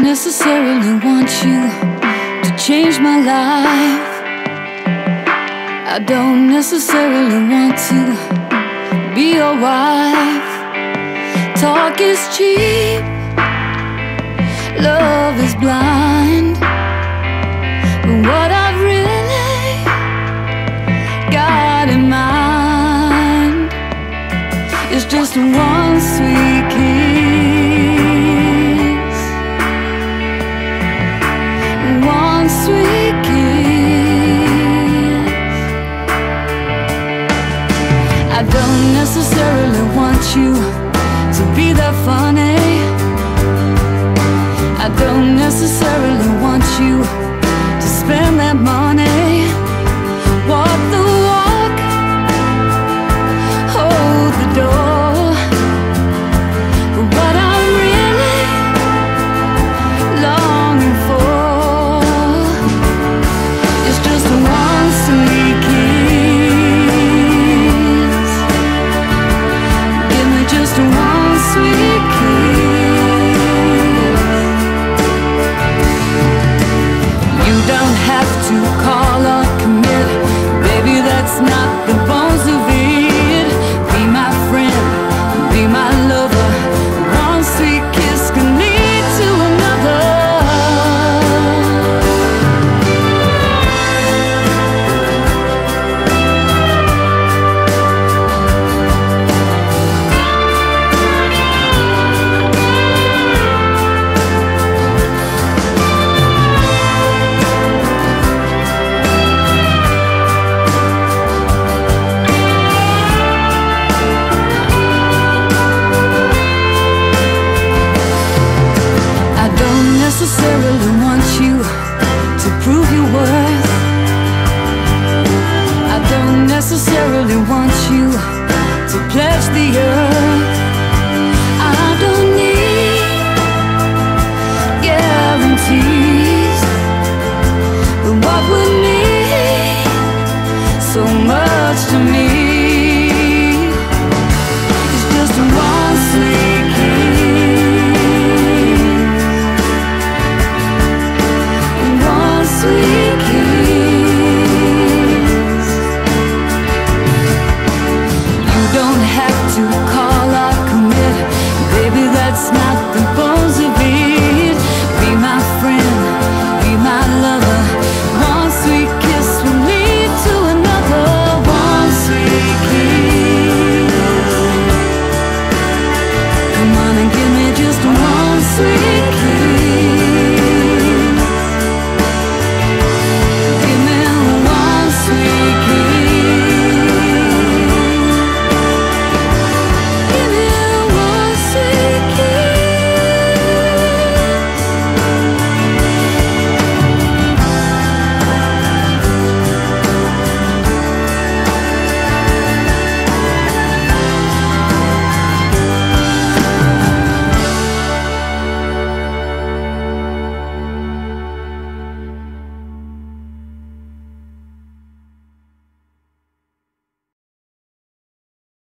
necessarily want you to change my life. I don't necessarily want to be your wife. Talk is cheap, love is blind, but what I've really got in mind is just one sweet kiss, one sweet kiss. I don't necessarily want you to be that funny. I don't necessarily want you to spend that money. Walk the walk, hold the door. But what I'm really longing for is just one sweet kiss. Give me just one sweet kiss. You don't have to call or commit, baby, that's not the bones of it. Be my friend, be my lover. One sweet kiss can lead to another. I don't necessarily want you to prove your worth. I don't necessarily want you to pledge the earth. I don't need guarantees, but what would mean so much to me is just one sweet kiss, one sweet kiss. You don't have to call or commit, baby, that's not